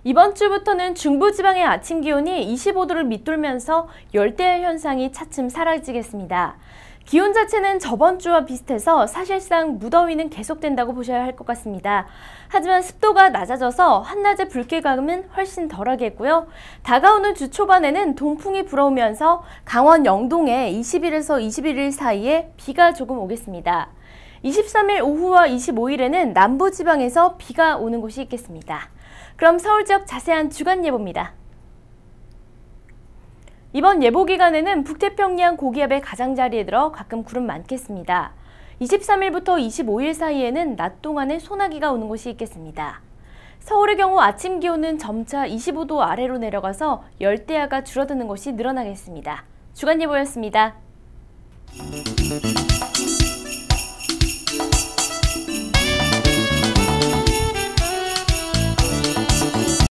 이번 주부터는 중부지방의 아침 기온이 25도를 밑돌면서 열대야 현상이 차츰 사라지겠습니다. 기온 자체는 저번 주와 비슷해서 사실상 무더위는 계속된다고 보셔야 할 것 같습니다. 하지만 습도가 낮아져서 한낮의 불쾌감은 훨씬 덜하겠고요. 다가오는 주 초반에는 동풍이 불어오면서 강원 영동에 20일에서 21일 사이에 비가 조금 오겠습니다. 23일 오후와 25일에는 남부지방에서 비가 오는 곳이 있겠습니다. 그럼 서울 지역 자세한 주간 예보입니다. 이번 예보 기간에는 북태평양 고기압의 가장자리에 들어 가끔 구름 많겠습니다. 23일부터 25일 사이에는 낮 동안에 소나기가 오는 곳이 있겠습니다. 서울의 경우 아침 기온은 점차 25도 아래로 내려가서 열대야가 줄어드는 곳이 늘어나겠습니다. 주간 예보였습니다.